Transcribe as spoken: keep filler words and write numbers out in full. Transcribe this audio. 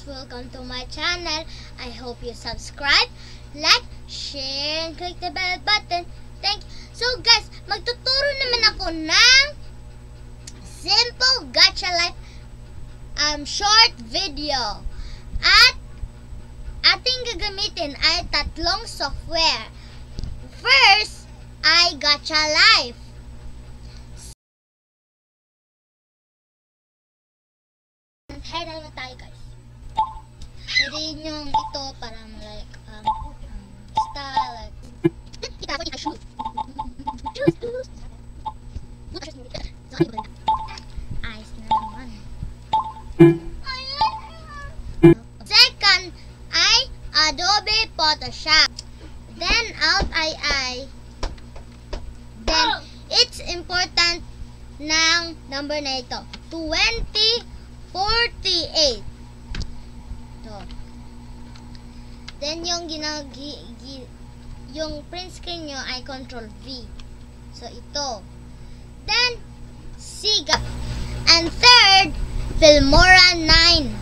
Welcome to my channel. I hope you subscribe, like, share, and click the bell button. Thank you. So guys, magtuturo naman ako ng simple gacha life um, short video. At ating gagamitin ay tatlong software. First ay Gacha Life. Hair na naman tayo guys. Pwede yung ito parang like um, um style like kita ko yung shoes. Shoes, shoes. Buta shoes nito. Ayos na naman. Second ay Adobe Photoshop. Then out ay ay. Then it's important ng number na ito. twenty forty-eight. To. Then yung ginag yung print screen nyo ay control V. So ito. Then Siga. And third, Filmora nine.